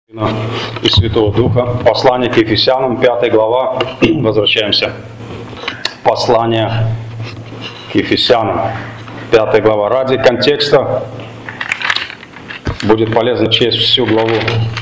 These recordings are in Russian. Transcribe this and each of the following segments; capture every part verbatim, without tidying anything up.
И Святого Духа. Послание к Ефесянам, пятая глава. Возвращаемся. Послание к Ефесянам, пятая глава. Ради контекста будет полезно честь всю главу.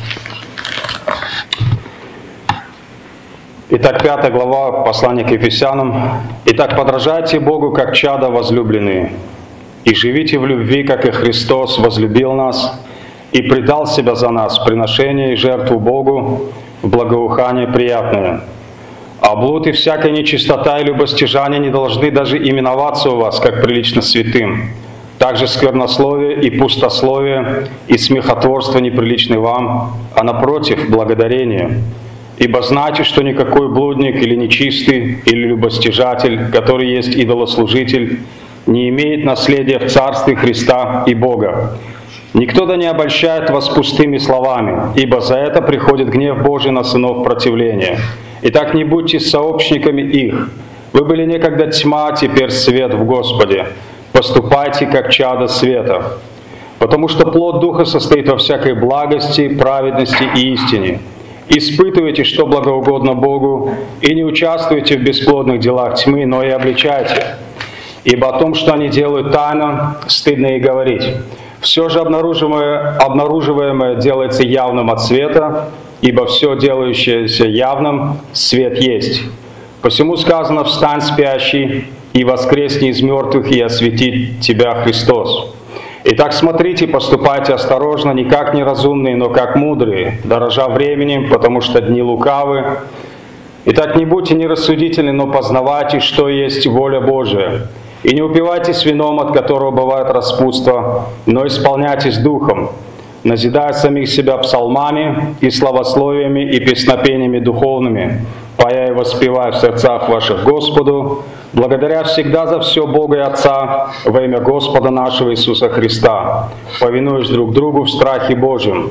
Итак, пятая глава, послание к Ефесянам. Итак, подражайте Богу, как чада возлюбленные, и живите в любви, как и Христос возлюбил нас, и предал себя за нас в приношение и жертву Богу в благоухание приятное. А блуд и всякая нечистота и любостяжание не должны даже именоваться у вас, как прилично святым. Также сквернословие и пустословие и смехотворство неприличны вам, а напротив, благодарение. Ибо знайте, что никакой блудник или нечистый, или любостяжатель, который есть идолослужитель, не имеет наследия в Царстве Христа и Бога. Никто да не обольщает вас пустыми словами, ибо за это приходит гнев Божий на сынов противления. Итак, не будьте сообщниками их. Вы были некогда тьма, теперь свет в Господе. Поступайте, как чада света. Потому что плод Духа состоит во всякой благости, праведности и истине. Испытывайте, что благоугодно Богу, и не участвуйте в бесплодных делах тьмы, но и обличайте. Ибо о том, что они делают тайно, стыдно и говорить. Все же обнаруживаемое, обнаруживаемое делается явным от света, ибо все делающееся явным свет есть. Посему сказано: «Встань, спящий, и воскресни из мертвых, и осветит тебя Христос». Итак, смотрите, поступайте осторожно, не как неразумные, но как мудрые, дорожа временем, потому что дни лукавы. Итак, не будьте нерассудительны, но познавайте, что есть воля Божия. И не упивайтесь вином, от которого бывает распутство, но исполняйтесь духом, назидая самих себя псалмами и славословиями и песнопениями духовными, поя и воспевая в сердцах ваших Господу, благодаря всегда за все Бога и Отца во имя Господа нашего Иисуса Христа, повинуясь друг другу в страхе Божьем.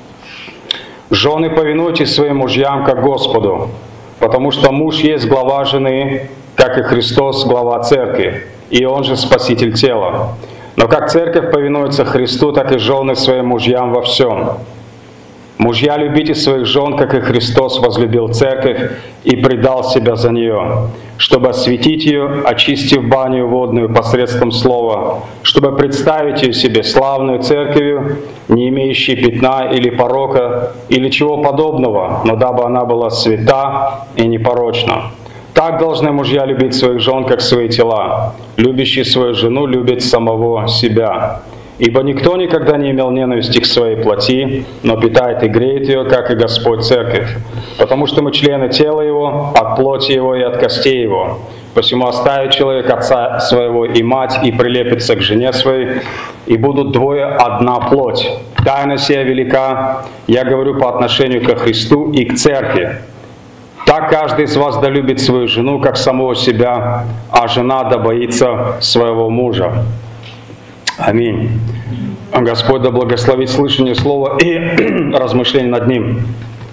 Жены, повинуйтесь своим мужьям, как Господу, потому что муж есть глава жены, как и Христос глава церкви, и Он же Спаситель тела. Но как церковь повинуется Христу, так и жены своим мужьям во всем. Мужья, любите своих жен, как и Христос возлюбил церковь и предал себя за нее, чтобы осветить ее, очистив баню водную посредством слова, чтобы представить ее себе славную церковью, не имеющей пятна или порока, или чего подобного, но дабы она была свята и непорочна. Так должны мужья любить своих жен, как свои тела. Любящий свою жену любит самого себя. Ибо никто никогда не имел ненависти к своей плоти, но питает и греет ее, как и Господь церковь. Потому что мы члены тела Его, от плоти Его и от костей Его. Посему оставит человек отца своего и мать, и прилепится к жене своей, и будут двое одна плоть. Тайна сия велика, я говорю по отношению ко Христу и к церкви. Так каждый из вас да любит свою жену, как самого себя, а жена да боится своего мужа. Аминь. Господь да благословит слышание слова и размышление над ним.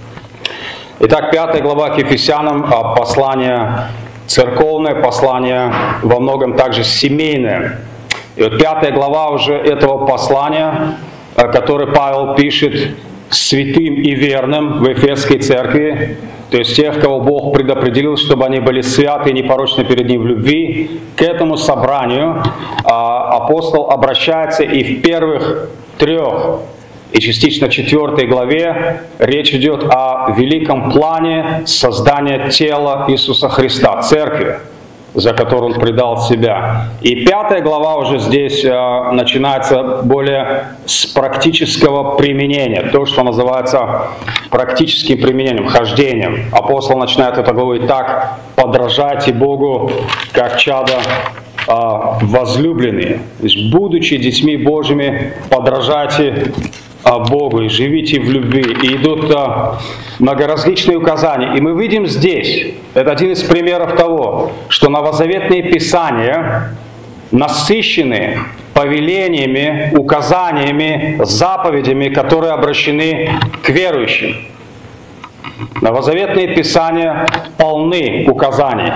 Итак, пятая глава к Ефесянам, послание церковное, послание во многом также семейное. И вот пятая глава уже этого послания, которое Павел пишет святым и верным в Ефесской церкви, то есть тех, кого Бог предопределил, чтобы они были святы и непорочны перед Ним в любви. К этому собранию апостол обращается, и в первых трех и частично четвертой главе речь идет о великом плане создания тела Иисуса Христа, церкви, за которую Он предал себя. И пятая глава уже здесь э, начинается более с практического применения, то, что называется практическим применением, хождением. Апостол начинает эту главу: «Итак, подражайте Богу, как чада э, возлюбленные». То есть, будучи детьми Божьими, подражайте Богу и живите в любви. И идут а, многоразличные указания. И мы видим здесь, это один из примеров того, что новозаветные писания насыщены повелениями, указаниями, заповедями, которые обращены к верующим. Новозаветные писания полны указаний.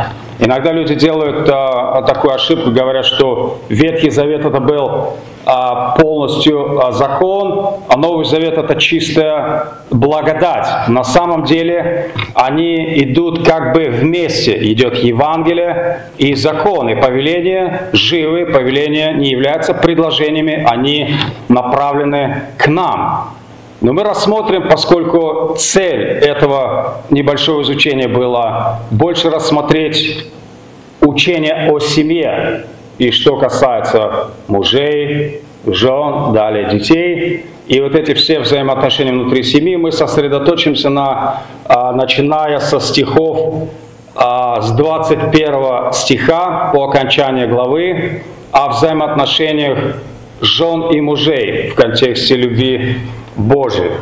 Иногда люди делают а, такую ошибку, говорят, что Ветхий Завет это был а, полностью а, закон, а Новый Завет это чистая благодать. На самом деле они идут как бы вместе. Идет Евангелие и закон, и повеления живы, повеления не являются предложениями, они направлены к нам. Но мы рассмотрим, поскольку цель этого небольшого изучения была больше рассмотреть учение о семье, и что касается мужей, жен, далее детей, и вот эти все взаимоотношения внутри семьи, мы сосредоточимся на, начиная со стихов с двадцать первого стиха по окончанию главы, о взаимоотношениях жен и мужей в контексте любви Божией.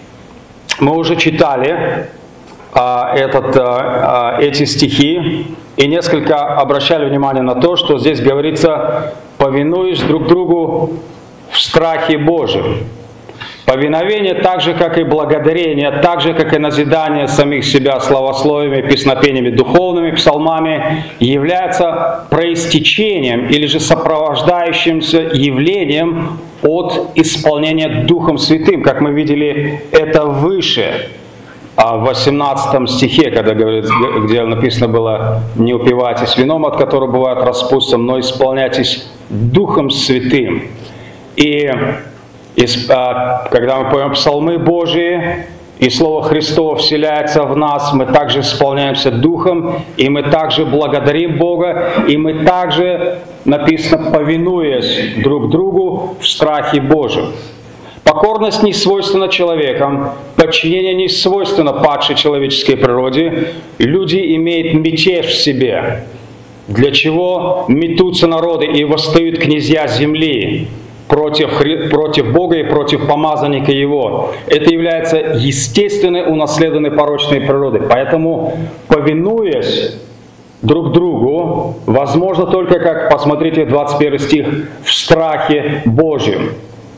Мы уже читали а, этот, а, эти стихи и несколько обращали внимание на то, что здесь говорится: «Повинуясь друг другу в страхе Божьем». Повиновение, так же как и благодарение, так же как и назидание самих себя славословиями, песнопениями, духовными псалмами, является проистечением или же сопровождающимся явлением от исполнения Духом Святым, как мы видели это выше, в восемнадцатом стихе, когда говорит, где написано было: «Не упивайтесь вином, от которого бывает распутством, но исполняйтесь Духом Святым». И И, когда мы поем псалмы Божии, и Слово Христово вселяется в нас, мы также исполняемся Духом, и мы также благодарим Бога, и мы также, написано, повинуясь друг другу в страхе Божьем. Покорность не свойственна человекам, подчинение не свойственно падшей человеческой природе. Люди имеют мятеж в себе, для чего метутся народы и восстают князья земли против, против Бога и против помазанника Его. Это является естественной унаследованной порочной природой. Поэтому, повинуясь друг другу, возможно только, как, посмотрите, двадцать первый стих, в страхе Божьем.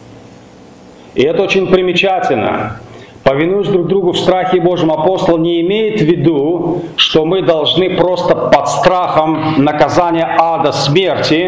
И это очень примечательно. Повинуясь друг другу в страхе Божьем, апостол не имеет в виду, что мы должны просто под страхом наказания ада, смерти,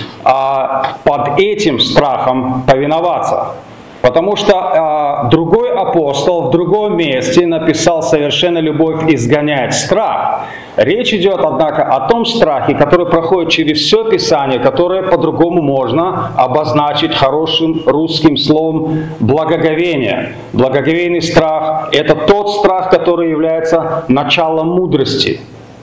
а под этим страхом повиноваться. Потому что а, другой апостол в другом месте написал: «Совершенная любовь изгоняет страх». Речь идет, однако, о том страхе, который проходит через все Писание, которое по-другому можно обозначить хорошим русским словом «благоговение». Благоговейный страх – это тот страх, который является началом мудрости.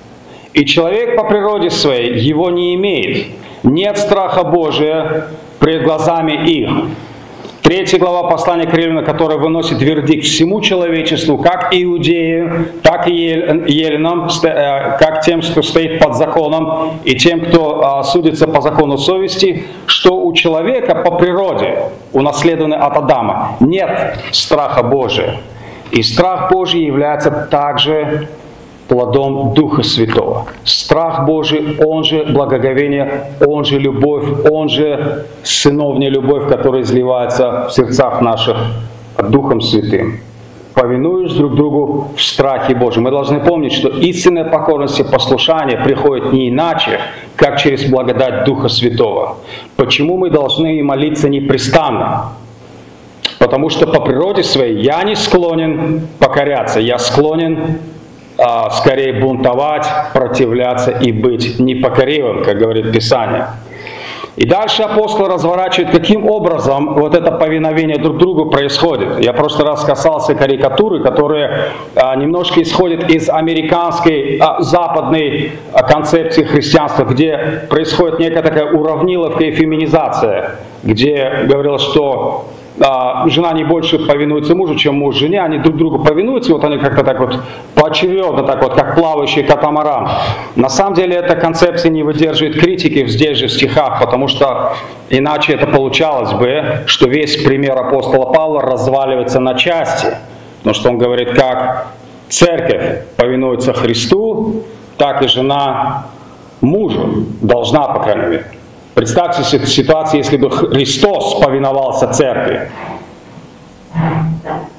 И человек по природе своей его не имеет. Нет страха Божия пред глазами их. Третья глава послания к Римлянам, которая выносит вердикт всему человечеству, как иудеям, так и еленам, как тем, кто стоит под законом, и тем, кто судится по закону совести, что у человека по природе, унаследованный от Адама, нет страха Божия. И страх Божий является также плодом Духа Святого. Страх Божий, он же благоговение, он же любовь, он же сыновняя любовь, которая изливается в сердцах наших Духом Святым. Повинуясь друг другу в страхе Божьем. Мы должны помнить, что истинная покорность и послушание приходит не иначе, как через благодать Духа Святого. Почему мы должны молиться непрестанно? Потому что по природе своей я не склонен покоряться, я склонен а, скорее бунтовать, противляться и быть непокоривым, как говорит Писание. И дальше апостол разворачивает, каким образом вот это повиновение друг другу происходит. Я в прошлый раз касался карикатуры, которая а, немножко исходит из американской а, западной а, концепции христианства, где происходит некая такая уравниловка и феминизация, где говорилось, что а, жена не больше повинуется мужу, чем муж жене, они друг другу повинуются, вот они как-то так вот поочередно, так вот, как плавающий катамаран. На самом деле эта концепция не выдерживает критики здесь же в стихах, потому что иначе это получалось бы, что весь пример апостола Павла разваливается на части. Потому что он говорит, как церковь повинуется Христу, так и жена мужу должна, по крайней мере. Представьте себе ситуацию, если бы Христос повиновался церкви.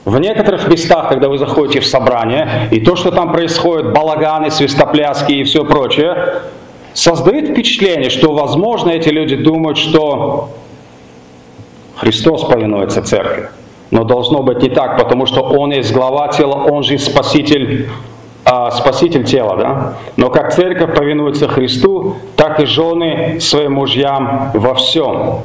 В некоторых местах, когда вы заходите в собрание, и то, что там происходит, балаганы, свистопляски и все прочее, создает впечатление, что, возможно, эти люди думают, что Христос повинуется церкви. Но должно быть не так, потому что Он есть глава тела, Он же спаситель, а, спаситель тела. Да? Но как церковь повинуется Христу, так и жены своим мужьям во всем.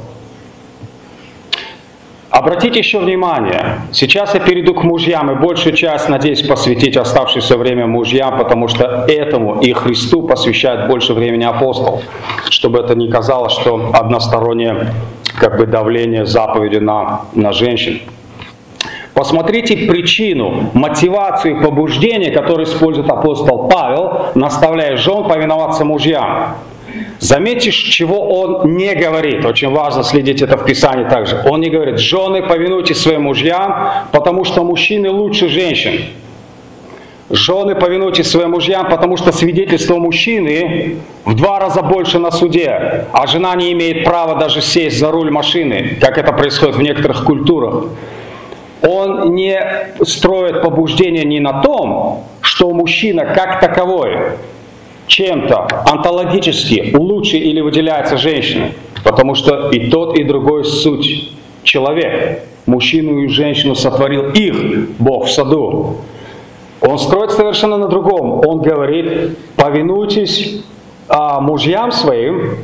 Обратите еще внимание, сейчас я перейду к мужьям, и большую часть, надеюсь, посвятить оставшееся время мужьям, потому что этому и Христу посвящает больше времени апостол, чтобы это не казалось, что одностороннее как бы давление заповеди на, на женщин. Посмотрите причину, мотивацию, побуждение, которое использует апостол Павел, наставляя жен повиноваться мужьям. Заметьте, чего он не говорит. Очень важно следить это в Писании также. Он не говорит: жены, повинуйтесь своим мужьям, потому что мужчины лучше женщин. Жены, повинуйтесь своим мужьям, потому что свидетельство мужчины в два раза больше на суде, а жена не имеет права даже сесть за руль машины, как это происходит в некоторых культурах. Он не строит побуждение не на том, что мужчина как таковой чем-то онтологически лучше или выделяется женщиной, потому что и тот, и другой суть человек. Мужчину и женщину сотворил их Бог в саду. Он строит совершенно на другом. Он говорит: повинуйтесь а, мужьям своим,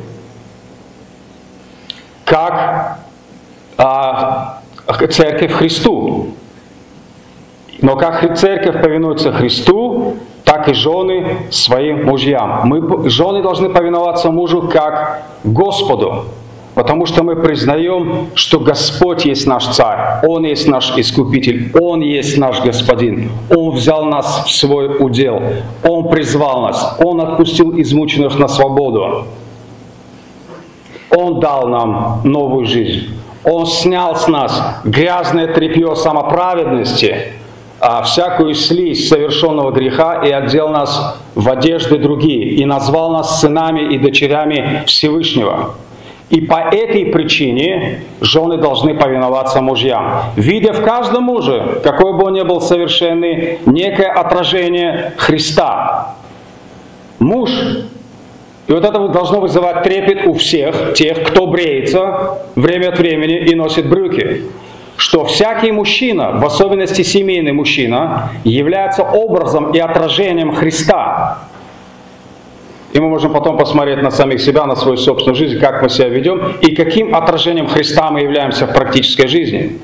как а, церковь Христу. Но как церковь повинуется Христу, так и жены своим мужьям. Мы, жены, должны повиноваться мужу как Господу, потому что мы признаем, что Господь есть наш Царь, Он есть наш Искупитель, Он есть наш Господин. Он взял нас в свой удел, Он призвал нас, Он отпустил измученных на свободу. Он дал нам новую жизнь. Он снял с нас грязное тряпье самоправедности, всякую слизь совершенного греха, и одел нас в одежды другие, и назвал нас сынами и дочерями Всевышнего. И по этой причине жены должны повиноваться мужьям, видя в каждом муже, какой бы он ни был совершенный, некое отражение Христа. Муж, и вот это должно вызывать трепет у всех тех, кто бреется время от времени и носит брюки, что всякий мужчина, в особенности семейный мужчина, является образом и отражением Христа. И мы можем потом посмотреть на самих себя, на свою собственную жизнь, как мы себя ведем, и каким отражением Христа мы являемся в практической жизни.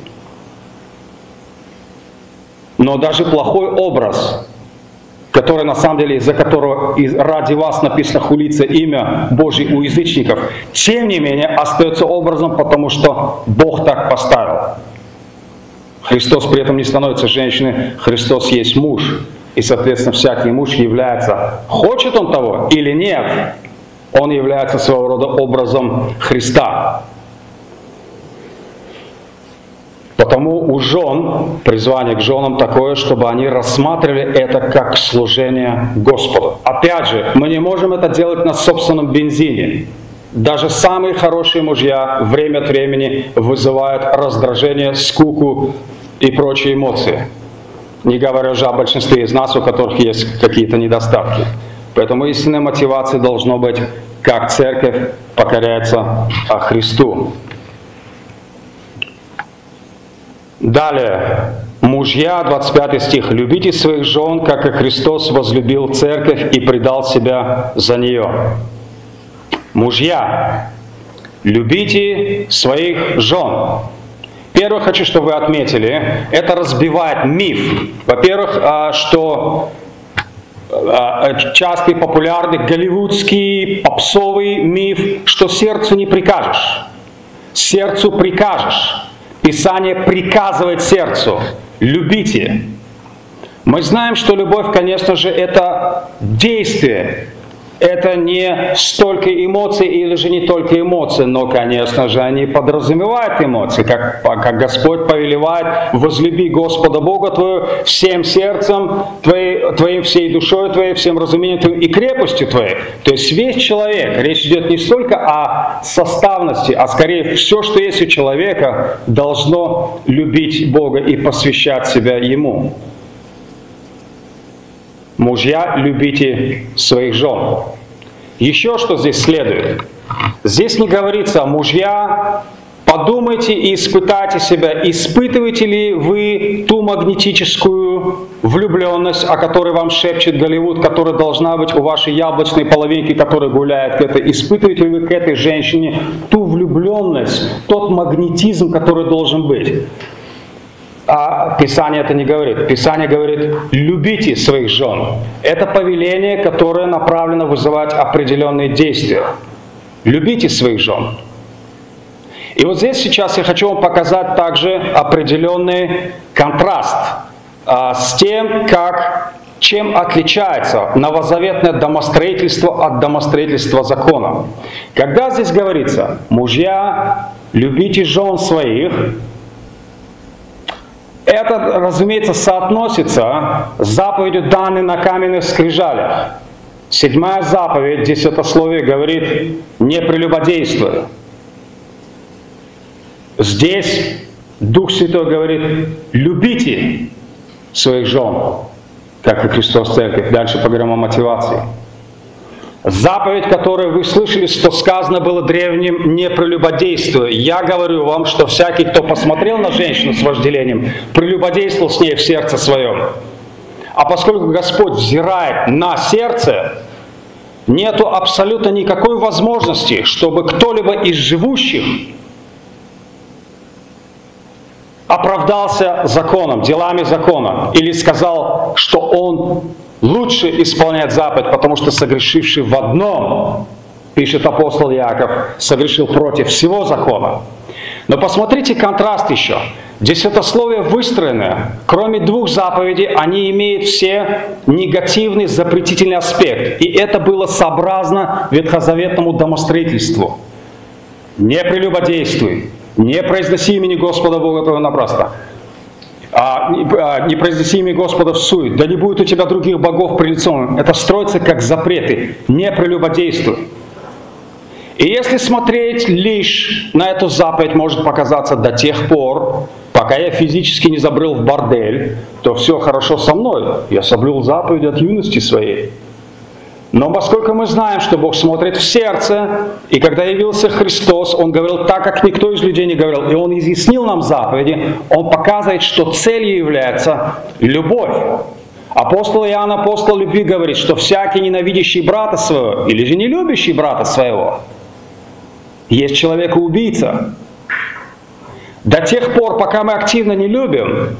Но даже плохой образ, который на самом деле, из-за которого ради вас написано хулится имя Божье у язычников, тем не менее остается образом, потому что Бог так поставил. Христос при этом не становится женщиной, Христос есть муж. И, соответственно, всякий муж является, хочет он того или нет, он является своего рода образом Христа. Потому у жен, призвание к женам такое, чтобы они рассматривали это как служение Господу. Опять же, мы не можем это делать на собственном бензине. Даже самые хорошие мужья время от времени вызывают раздражение, скуку и прочие эмоции. Не говоря уже о большинстве из нас, у которых есть какие-то недостатки. Поэтому истинной мотивацией должно быть, как церковь покоряется Христу. Далее, мужья, двадцать пятый стих. «Любите своих жен, как и Христос возлюбил церковь и предал себя за нее». Мужья, любите своих жен. Первое, хочу, чтобы вы отметили, это разбивает миф. Во-первых, что частый, популярный, голливудский, попсовый миф, что сердцу не прикажешь. Сердцу прикажешь. Писание приказывает сердцу: любите. Мы знаем, что любовь, конечно же, это действие, это не столько эмоций или же не только эмоции, но, конечно же, они подразумевают эмоции, как, как Господь повелевает: возлюби Господа Бога твоего всем сердцем твоей, твоей, всей душой твоей, всем разумением твоим и крепостью твоей. То есть весь человек, речь идет не столько о составности, а скорее все, что есть у человека, должно любить Бога и посвящать себя Ему. Мужья, любите своих жен. Еще что здесь следует. Здесь не говорится: мужья, подумайте и испытайте себя, испытываете ли вы ту магнетическую влюбленность, о которой вам шепчет Голливуд, которая должна быть у вашей яблочной половинки, которая гуляет к этой. Испытываете ли вы к этой женщине ту влюбленность, тот магнетизм, который должен быть? А Писание это не говорит. Писание говорит: любите своих жен. Это повеление, которое направлено вызывать определенные действия. Любите своих жен. И вот здесь сейчас я хочу вам показать также определенный контраст а, с тем, как, чем отличается новозаветное домостроительство от домостроительства закона. Когда здесь говорится: мужья, любите жен своих, это, разумеется, соотносится с заповедью, данной на каменных скрижалях. Седьмая заповедь, десятословие, говорит: не прелюбодействуй. Здесь Дух Святой говорит: любите своих жен, как и Христос Церковь. Дальше поговорим о мотивации. Заповедь, которую вы слышали, что сказано было древним: не прелюбодействуй. Я говорю вам, что всякий, кто посмотрел на женщину с вожделением, прелюбодействовал с ней в сердце своем. А поскольку Господь взирает на сердце, нету абсолютно никакой возможности, чтобы кто-либо из живущих оправдался законом, делами закона, или сказал, что он лучше исполняет заповедь, потому что согрешивший в одном, пишет апостол Иаков, согрешил против всего закона. Но посмотрите контраст еще. Десятословие выстроено, кроме двух заповедей, они имеют все негативный запретительный аспект. И это было сообразно ветхозаветному домостроительству. Не прелюбодействуй, не произноси имени Господа Бога твоего напрасно. А, а, не произнеси имя Господа в сует, да не будет у тебя других богов пред лицом. Это строится как запреты. Не прелюбодействуй. И если смотреть лишь на эту заповедь, может показаться: до тех пор, пока я физически не забрел в бордель, то все хорошо со мной. Я соблюл заповедь от юности своей. Но поскольку мы знаем, что Бог смотрит в сердце, и когда явился Христос, Он говорил так, как никто из людей не говорил, и Он изъяснил нам заповеди, Он показывает, что целью является любовь. Апостол Иоанн, апостол любви, говорит, что всякий, ненавидящий брата своего, или же не любящий брата своего, есть человек-убийца. До тех пор, пока мы активно не любим,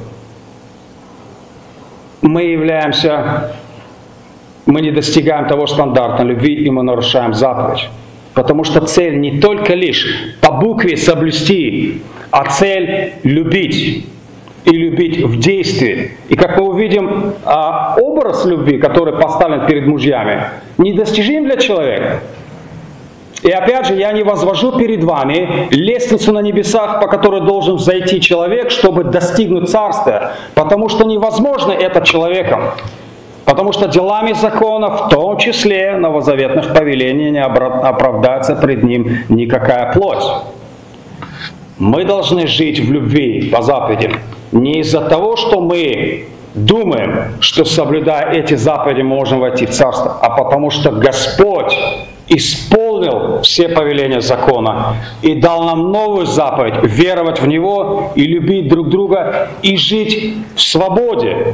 мы являемся... мы не достигаем того стандарта любви, и мы нарушаем заповедь. Потому что цель не только лишь по букве соблюсти, а цель любить. И любить в действии. И как мы увидим, образ любви, который поставлен перед мужьями, недостижим для человека. И опять же, я не возвожу перед вами лестницу на небесах, по которой должен взойти человек, чтобы достигнуть царствия. Потому что невозможно это человеком. Потому что делами закона, в том числе новозаветных повелений, не оправдается пред ним никакая плоть. Мы должны жить в любви по заповедям. Не из-за того, что мы думаем, что соблюдая эти заповеди можем войти в царство, а потому что Господь исполнил все повеления закона и дал нам новую заповедь — веровать в Него и любить друг друга и жить в свободе.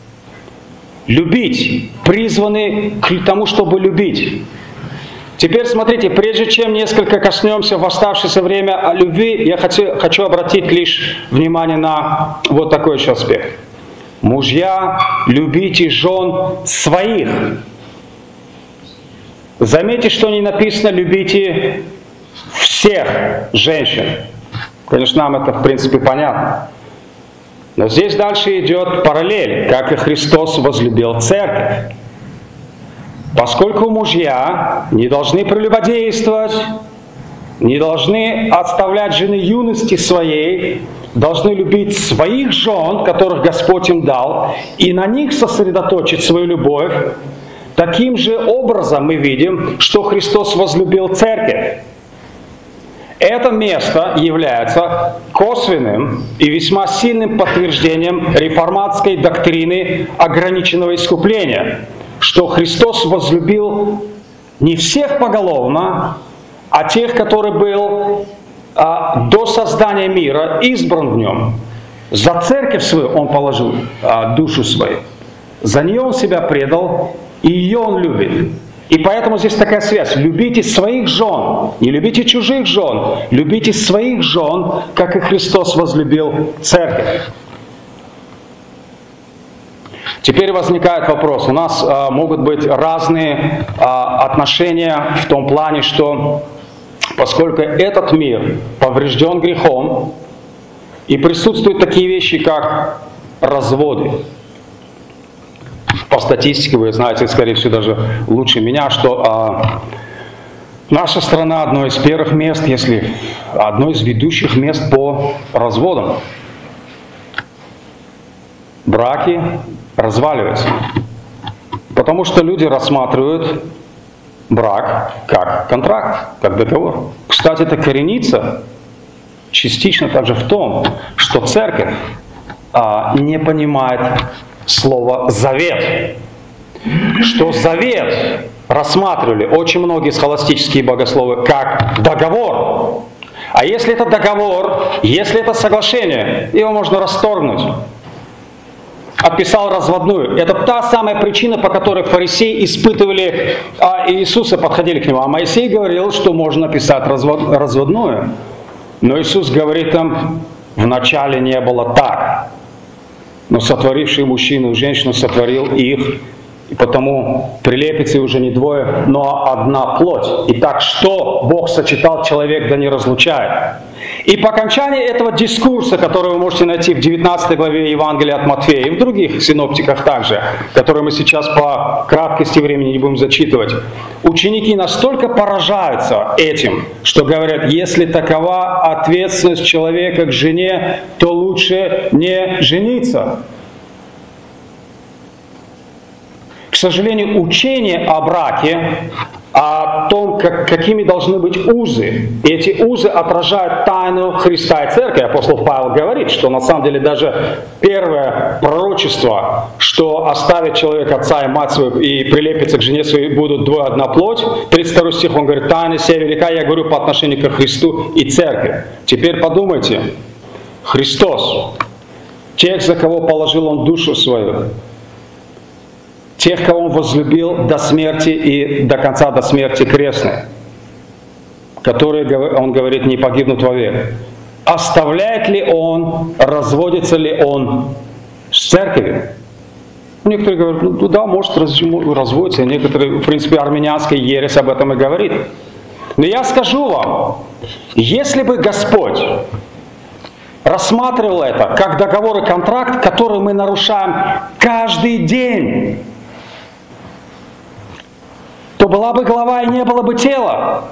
Любить, призваны к тому, чтобы любить. Теперь смотрите, прежде чем несколько коснемся в оставшееся время о любви, я хочу, хочу обратить лишь внимание на вот такой еще аспект. Мужья, любите жен своих. Заметьте, что не написано «любите всех женщин». Конечно, нам это в принципе понятно. Но здесь дальше идет параллель, как и Христос возлюбил церковь. Поскольку мужья не должны прелюбодействовать, не должны отставлять жены юности своей, должны любить своих жен, которых Господь им дал, и на них сосредоточить свою любовь, таким же образом мы видим, что Христос возлюбил церковь. Это место является косвенным и весьма сильным подтверждением реформатской доктрины ограниченного искупления, что Христос возлюбил не всех поголовно, а тех, который был а, до создания мира избран в нем. За церковь свою Он положил а, душу свою. За нее Он себя предал, и ее Он любит. И поэтому здесь такая связь. Любите своих жен, не любите чужих жен. Любите своих жен, как и Христос возлюбил церковь. Теперь возникает вопрос. У нас а, могут быть разные а, отношения в том плане, что поскольку этот мир поврежден грехом, и присутствуют такие вещи, как разводы. По статистике, вы знаете, скорее всего, даже лучше меня, что а, наша страна одно из первых мест, если одно из ведущих мест по разводам. Браки разваливаются. Потому что люди рассматривают брак как контракт, как договор. Кстати, это коренится частично также в том, что церковь а, не понимает слово «завет». Что завет рассматривали очень многие схоластические богословы как договор. А если это договор, если это соглашение, его можно расторгнуть. Отписал разводную. Это та самая причина, по которой фарисеи испытывали а, Иисуса, подходили к нему. А Моисей говорил, что можно писать развод, разводную. Но Иисус говорит там, вначале не было так. Но сотворивший мужчину и женщину сотворил их, и потому прилепится уже не двое, но одна плоть. Итак, что Бог сочетал, человек да не разлучает. И по окончании этого дискурса, который вы можете найти в девятнадцатой главе Евангелия от Матфея и в других синоптиках также, которые мы сейчас по краткости времени не будем зачитывать, ученики настолько поражаются этим, что говорят, если такова ответственность человека к жене, то лучше не жениться. К сожалению, учение о браке, о том, как, какими должны быть узы, эти узы отражают тайну Христа и Церкви. Апостол Павел говорит, что на самом деле даже первое пророчество, что оставит человек отца и мать свою и прилепится к жене своей, будут двое одна плоть. тридцать второй стих, он говорит, тайна сия велика, я говорю по отношению к Христу и Церкви. Теперь подумайте, Христос, тех, за кого положил Он душу свою, тех, кого Он возлюбил до смерти и до конца, до смерти крестной, которые, Он говорит, не погибнут вовек. Оставляет ли Он, разводится ли Он с церковью? Некоторые говорят, ну да, может разводиться, некоторые, в принципе, армянская ересь об этом и говорит. Но я скажу вам, если бы Господь рассматривал это как договор и контракт, который мы нарушаем каждый день, то была бы голова и не было бы тела.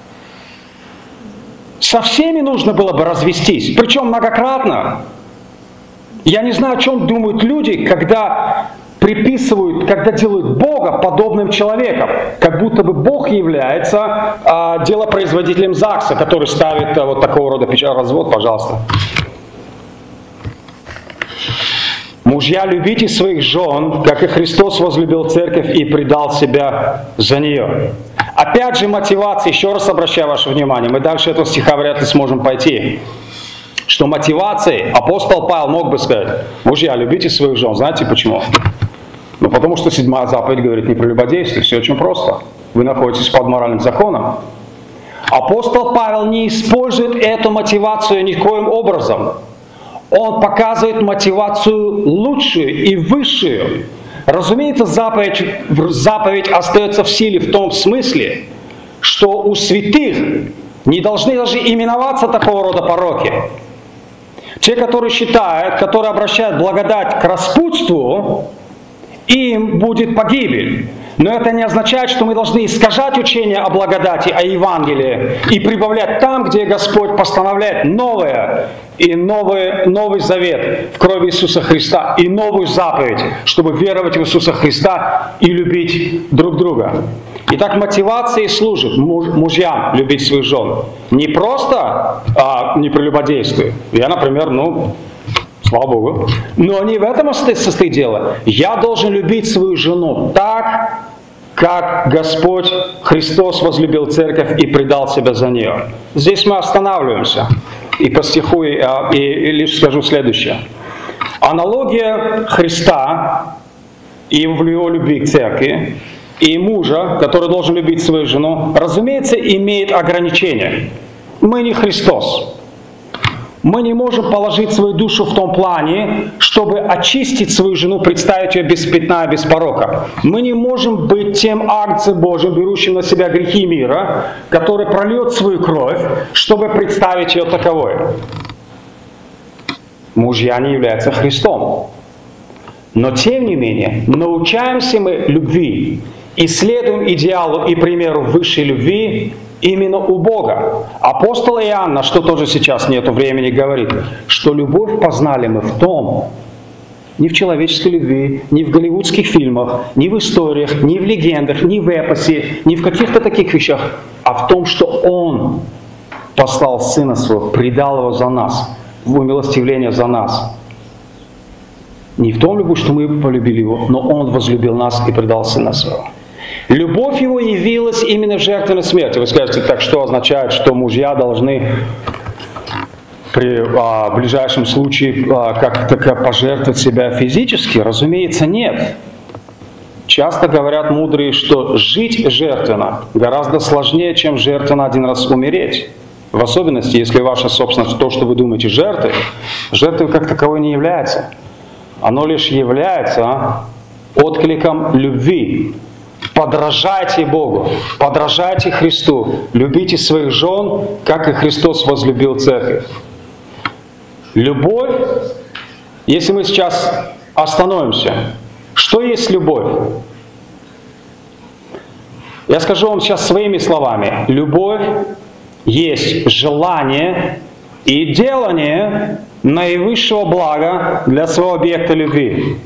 Со всеми нужно было бы развестись, причем многократно. Я не знаю, о чем думают люди, когда приписывают, когда делают Бога подобным человеком, как будто бы Бог является а, делопроизводителем ЗАГСа, который ставит а, вот такого рода печать. Развод, пожалуйста. Мужья, любите своих жен, как и Христос возлюбил церковь и предал себя за нее. Опять же мотивация, еще раз обращаю ваше внимание, мы дальше этого стиха вряд ли сможем пойти, что мотивацией апостол Павел мог бы сказать, мужья, любите своих жен. Знаете почему? Ну потому что седьмая заповедь говорит не прелюбодействуй, все очень просто. Вы находитесь под моральным законом. Апостол Павел не использует эту мотивацию никоим образом. Он показывает мотивацию лучшую и высшую. Разумеется, заповедь, заповедь остается в силе в том смысле, что у святых не должны даже именоваться такого рода пороки. Те, которые считают, которые обращают благодать к распутству, им будет погибель. Но это не означает, что мы должны искажать учение о благодати, о Евангелии и прибавлять там, где Господь постановляет новое и новый, новый завет в крови Иисуса Христа и новую заповедь, чтобы веровать в Иисуса Христа и любить друг друга. Итак, мотивацией служит муж, мужьям любить своих жен. Не просто а, не прелюбодействуй. Я, например, ну, слава Богу. Но не в этом состоит дело. Я должен любить свою жену так, как Господь Христос возлюбил церковь и предал себя за нее. Здесь мы останавливаемся. И по стиху и, и, и лишь скажу следующее. Аналогия Христа и в его любви к церкви и мужа, который должен любить свою жену, разумеется, имеет ограничения. Мы не Христос. Мы не можем положить свою душу в том плане, чтобы очистить свою жену, представить ее без пятна, без порока. Мы не можем быть тем агнцем Божьим, берущим на себя грехи мира, который прольет свою кровь, чтобы представить ее таковой. Мужья не являются Христом. Но тем не менее, научаемся мы любви, исследуем идеалу и примеру высшей любви именно у Бога. Апостол Иоанн, на что тоже сейчас нету времени, говорит, что любовь познали мы в том, не в человеческой любви, не в голливудских фильмах, не в историях, не в легендах, не в эпосе, не в каких-то таких вещах, а в том, что Он послал Сына Своего, предал Его за нас, в умилостивление за нас. Не в том любовь, что мы полюбили Его, но Он возлюбил нас и предал Сына Своего. Любовь Его явилась именно в жертвенной смерти. Вы скажете, так что означает, что мужья должны при а, ближайшем случае а, как-то пожертвовать себя физически? Разумеется, нет. Часто говорят мудрые, что жить жертвенно гораздо сложнее, чем жертвенно один раз умереть. В особенности, если ваша собственность, то, что вы думаете, жертвой, жертвой как таковой не является. Оно лишь является откликом любви. Подражайте Богу, подражайте Христу, любите своих жен, как и Христос возлюбил церковь. Любовь, если мы сейчас остановимся, что есть любовь? Я скажу вам сейчас своими словами. Любовь есть желание и делание наивысшего блага для своего объекта любви.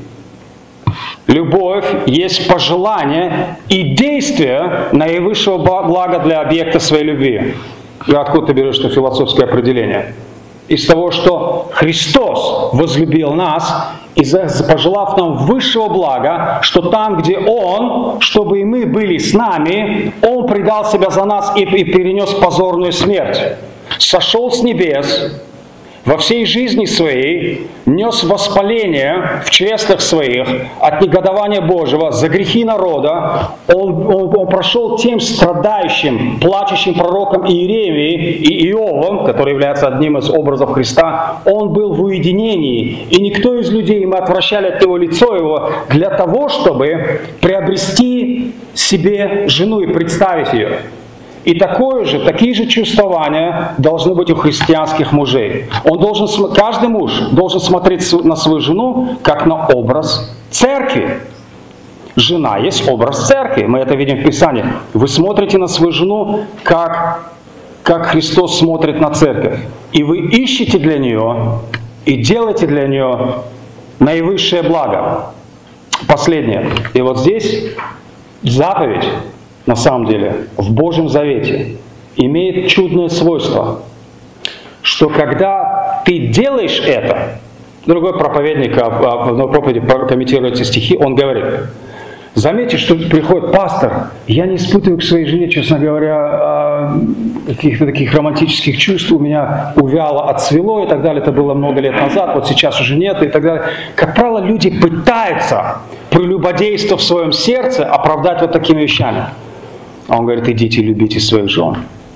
Любовь есть пожелание и действие наивысшего блага для объекта своей любви. И откуда ты берешь это философское определение? Из того, что Христос возлюбил нас и пожелав нам высшего блага, что там, где Он, чтобы и мы были с нами, Он предал себя за нас и, и перенес позорную смерть. Сошел с небес, во всей жизни своей нес воспаление в чресах своих от негодования Божьего за грехи народа. Он, он, он прошел тем страдающим, плачущим пророком Иеремией и Иовом, который является одним из образов Христа. Он был в уединении, и никто из людей, мы отвращали от его лицо его для того, чтобы приобрести себе жену и представить ее. И такое же, такие же чувствования должны быть у христианских мужей. Он должен, каждый муж должен смотреть на свою жену как на образ церкви. Жена есть образ церкви, мы это видим в Писании. Вы смотрите на свою жену, как, как Христос смотрит на церковь. И вы ищете для нее и делаете для нее наивысшее благо. Последнее. И вот здесь заповедь, на самом деле, в Божьем Завете имеет чудное свойство, что когда ты делаешь это, другой проповедник в одной проповеди комментирует эти стихи, он говорит, заметьте, что приходит пастор, я не испытываю к своей жене, честно говоря, каких-то таких романтических чувств, у меня увяло, отцвело и так далее, это было много лет назад, вот сейчас уже нет и так далее. Как правило, люди пытаются прелюбодейство в своем сердце оправдать вот такими вещами. А он говорит, идите, любите своих жен.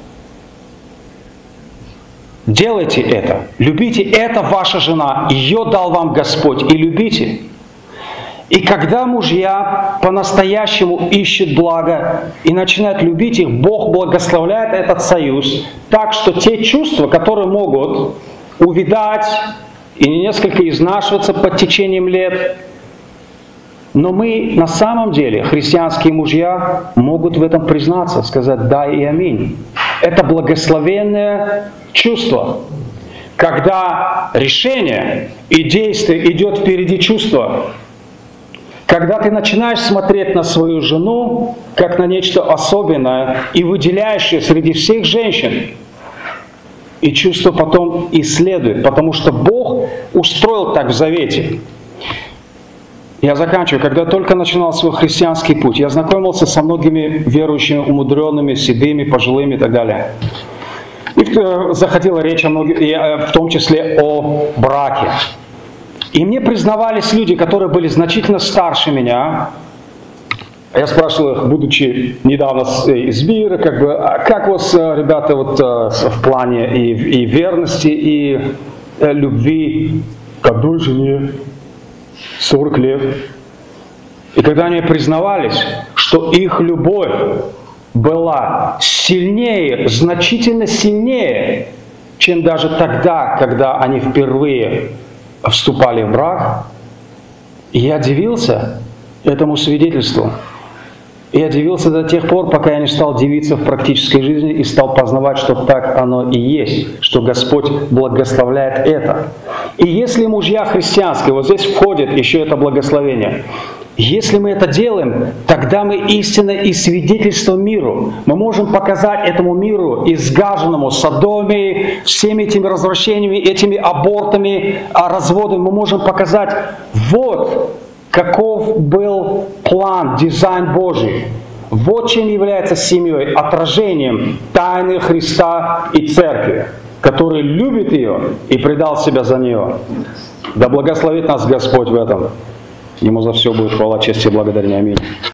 Делайте это. Любите, это ваша жена. Ее дал вам Господь. И любите. И когда мужья по-настоящему ищут благо и начинают любить их, Бог благословляет этот союз так, что те чувства, которые могут увядать и несколько изнашиваться под течением лет, Но мы на самом деле, христианские мужья, могут в этом признаться, сказать «да» и «аминь». Это благословенное чувство, когда решение и действие идет впереди чувства. Когда ты начинаешь смотреть на свою жену как на нечто особенное и выделяешь ее среди всех женщин, и чувство потом исследует, потому что Бог устроил так в Завете. Я заканчиваю. Когда только начинал свой христианский путь, я знакомился со многими верующими, умудренными, седыми, пожилыми и так далее. И заходила речь о многих, в том числе о браке. И мне признавались люди, которые были значительно старше меня. Я спрашивал их, будучи недавно из мира, как бы, а как у вас, ребята, вот в плане и, и верности, и любви к одной жене сорок лет. И когда они признавались, что их любовь была сильнее, значительно сильнее, чем даже тогда, когда они впервые вступали в брак, я дивился этому свидетельству. Я дивился до тех пор, пока я не стал дивиться в практической жизни и стал познавать, что так оно и есть, что Господь благословляет это. И если мужья христианские, вот здесь входит еще это благословение, если мы это делаем, тогда мы истинно и свидетельство миру. Мы можем показать этому миру, изгаженному Содоме, всеми этими развращениями, этими абортами, разводами, мы можем показать, вот каков был план, дизайн Божий. Вот чем является семьей, отражением тайны Христа и Церкви, который любит ее и предал себя за нее. Да благословит нас Господь в этом. Ему за все будет хвала, честь и благодарение. Аминь.